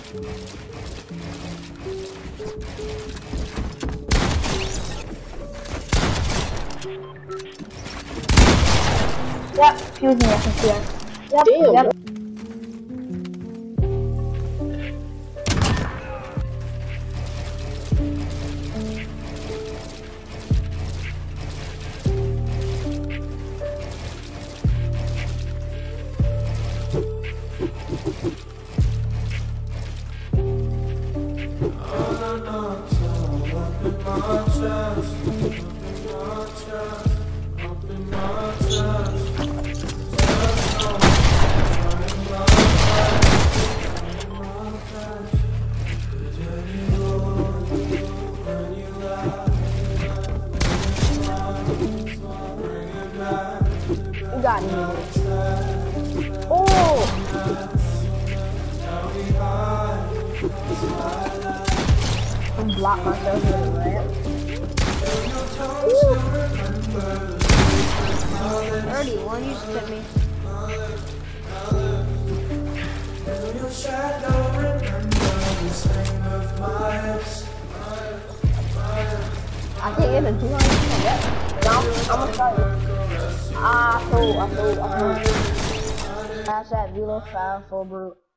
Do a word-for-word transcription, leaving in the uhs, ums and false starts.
Yep, fuse me, I can see it. Yep, Damn. yep. You got me. Oh! I'm block myself in the ramp. thirty-one, you just hit me. I can't get a two hundred yet. No, I'm gonna start it. Ah, I threw, I threw, I threw. That's that Velo five for brute.